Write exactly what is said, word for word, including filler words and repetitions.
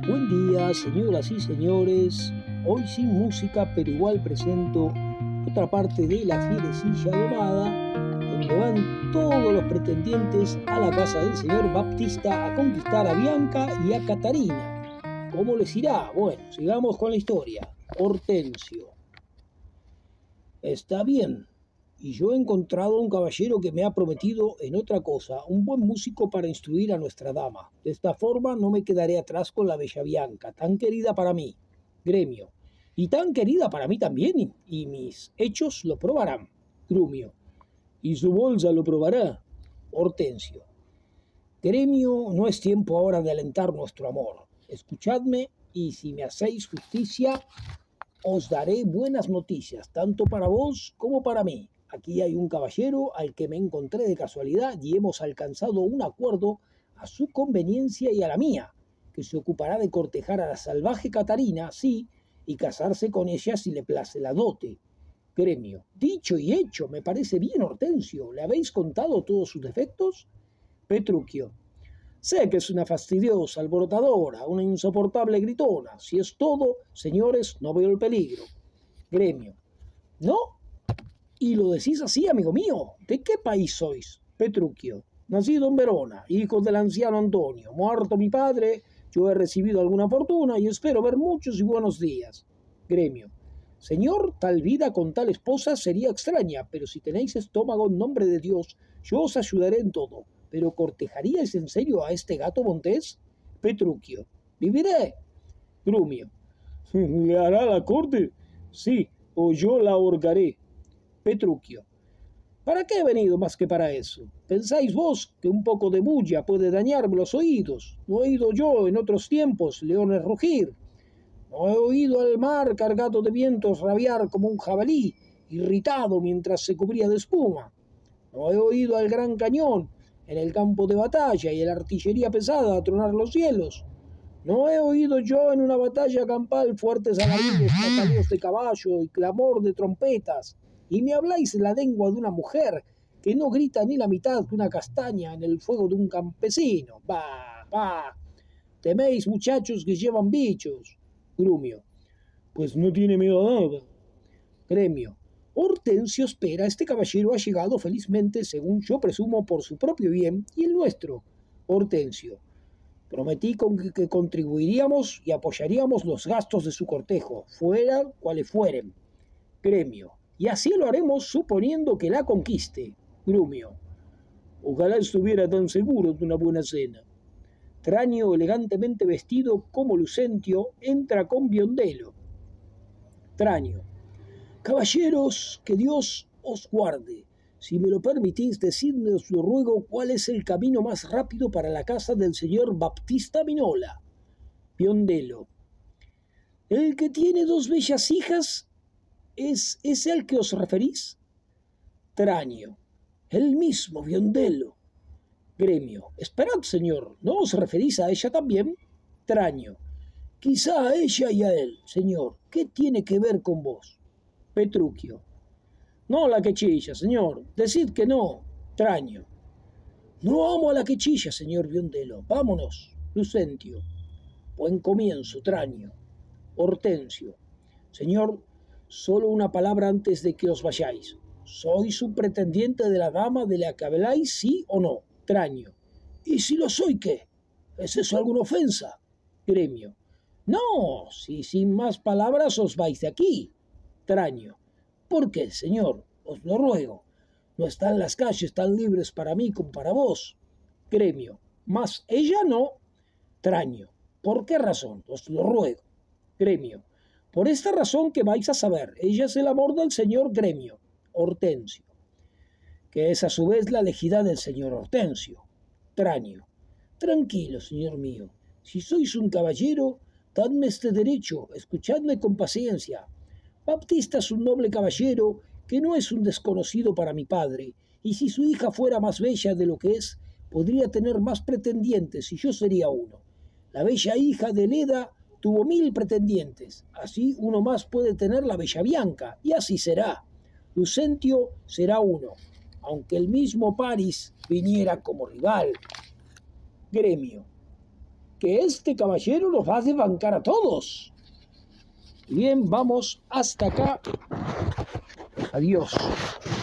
Buen día, señoras y señores. Hoy sin música, pero igual presento otra parte de La Fierecilla Domada, donde van todos los pretendientes a la casa del señor Baptista a conquistar a Bianca y a Catarina. ¿Cómo les irá? Bueno, sigamos con la historia. Hortensio. Está bien, y yo he encontrado un caballero que me ha prometido en otra cosa, un buen músico para instruir a nuestra dama. De esta forma no me quedaré atrás con la bella Bianca, tan querida para mí. Gremio. Y tan querida para mí también, y mis hechos lo probarán. Grumio. Y su bolsa lo probará. Hortensio. Gremio, no es tiempo ahora de alentar nuestro amor. Escuchadme, y si me hacéis justicia, os daré buenas noticias, tanto para vos como para mí. Aquí hay un caballero al que me encontré de casualidad y hemos alcanzado un acuerdo a su conveniencia y a la mía, que se ocupará de cortejar a la salvaje Catarina, sí, y casarse con ella si le place la dote. Gremio. Dicho y hecho, me parece bien, Hortensio. ¿Le habéis contado todos sus defectos? Petruchio. Sé que es una fastidiosa, alborotadora, una insoportable gritona. Si es todo, señores, no veo el peligro. Gremio. ¿No? ¿Y lo decís así, amigo mío? ¿De qué país sois? Petruchio. Nacido en Verona, hijo del anciano Antonio. Muerto mi padre, yo he recibido alguna fortuna y espero ver muchos y buenos días. Gremio. Señor, tal vida con tal esposa sería extraña, pero si tenéis estómago en nombre de Dios, yo os ayudaré en todo. ¿Pero cortejaríais en serio a este gato montés? Petruchio. Viviré. Grumio. ¿Le hará la corte? Sí, o yo la ahorcaré. Petruchio. ¿Para qué he venido más que para eso? ¿Pensáis vos que un poco de bulla puede dañarme los oídos? ¿No he oído yo en otros tiempos leones rugir? ¿No he oído al mar cargado de vientos rabiar como un jabalí, irritado mientras se cubría de espuma? ¿No he oído al gran cañón en el campo de batalla y la artillería pesada a tronar los cielos? ¿No he oído yo en una batalla campal fuertes alaridos, pataleos de caballo y clamor de trompetas? Y me habláis en la lengua de una mujer que no grita ni la mitad que una castaña en el fuego de un campesino. Bah, bah. Teméis, muchachos, que llevan bichos. Grumio. Pues no tiene miedo a nada. Gremio. Hortensio espera, este caballero ha llegado felizmente, según yo presumo, por su propio bien y el nuestro. Hortensio. Prometí con que, que contribuiríamos y apoyaríamos los gastos de su cortejo, fuera cuales fueren. Gremio. Y así lo haremos suponiendo que la conquiste. Grumio. Ojalá estuviera tan seguro de una buena cena. Tranio, elegantemente vestido como Lucentio, entra con Biondelo. Tranio. Caballeros, que Dios os guarde. Si me lo permitís, decidme, os lo ruego, cuál es el camino más rápido para la casa del señor Baptista Minola. Biondelo. El que tiene dos bellas hijas, ¿es ese al que os referís? Tranio. El mismo, Biondelo. Gremio. Esperad, señor, ¿no os referís a ella también? Tranio. Quizá a ella y a él, señor. ¿Qué tiene que ver con vos? Petruchio. No la que chilla, señor. Decid que no. Tranio. No amo a la que chilla, señor Biondelo. Vámonos. Lucentio. Buen comienzo, Tranio. Hortensio. Señor, solo una palabra antes de que os vayáis. ¿Sois un pretendiente de la dama de la que habláis, sí o no? Tranio. ¿Y si lo soy, qué? ¿Es eso alguna ofensa? Gremio. No, si sin más palabras os vais de aquí. Tranio. ¿Por qué, señor? Os lo ruego. No están las calles tan libres para mí como para vos. Gremio. Mas ella no. Tranio. ¿Por qué razón? Os lo ruego. Gremio. Por esta razón que vais a saber. Ella es el amor del señor Gremio. Hortensio. Que es a su vez la elegida del señor Hortensio. Tranio. Tranquilo, señor mío. Si sois un caballero, dadme este derecho, escuchadme con paciencia. Baptista es un noble caballero que no es un desconocido para mi padre, y si su hija fuera más bella de lo que es, podría tener más pretendientes y yo sería uno. La bella hija de Leda tuvo mil pretendientes, así uno más puede tener la bella Bianca, y así será. Lucentio será uno, aunque el mismo Paris viniera como rival. Gremio. que este caballero nos va a desbancar a todos. Bien, vamos hasta acá. Adiós.